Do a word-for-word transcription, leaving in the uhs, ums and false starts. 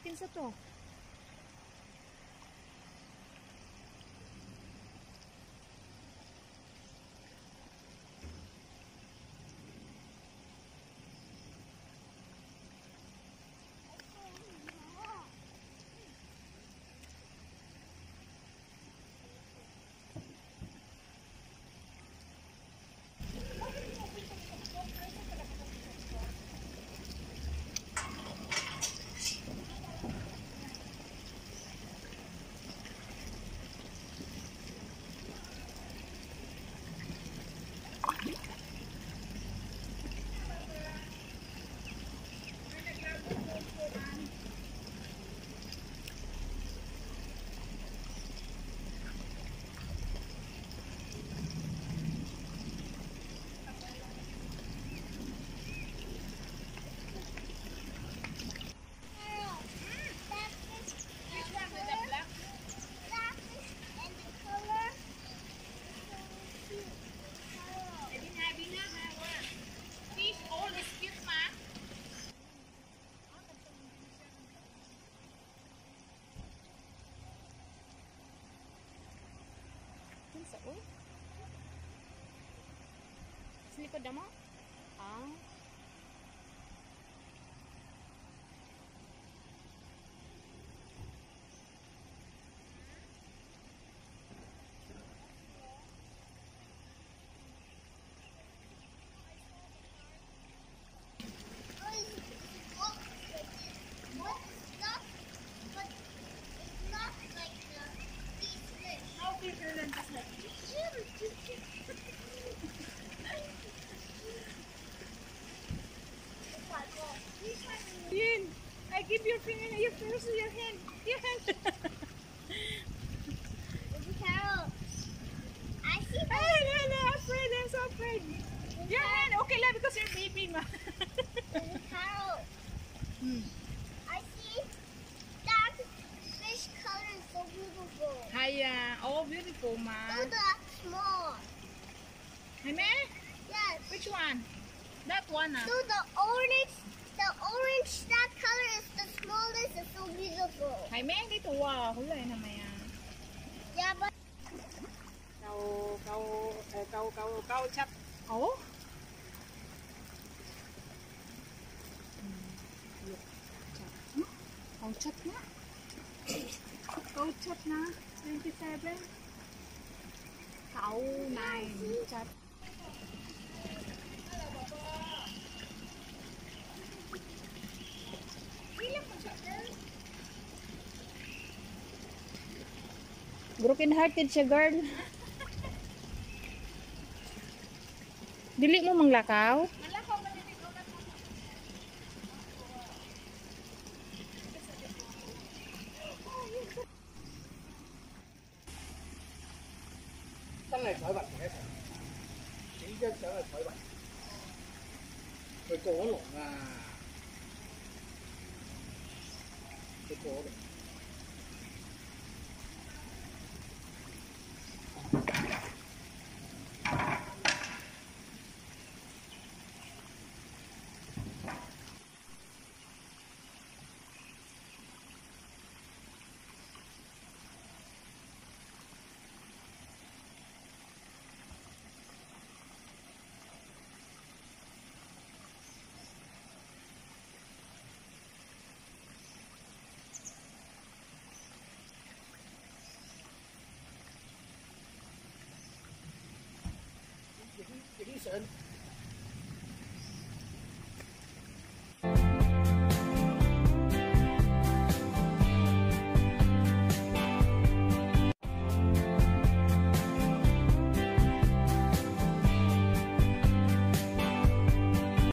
Kinsa to? Sa oh. Sa likod mo? Ah. Yin, I give your finger, your first, your hand, your hand. Carol, I see. Hey, no, no, I'm afraid, I'm so afraid. Your hand, okay lang because you're baby, ma. Carol, Hmm. I see that fish color is so beautiful. Hiya, oh beautiful, ma. So the small. Hey, man, Yes. which one? That one, ah. So the orange, the orange that color is the smallest. It's so beautiful. Hey, man, dito, wow, hulay na maya. Yeah, but Kau, kau, eh, kau, kau, kau chat. Oh? Kau chat na. Kau chat na. twenty-seven. Kau nine. Chat. Broken hearted siya, girl. Dili mo manglakaw? 真係彩雲嘅一齊，幾張相係彩雲，佢過咗龍啊！佢過咗龍。影啲相。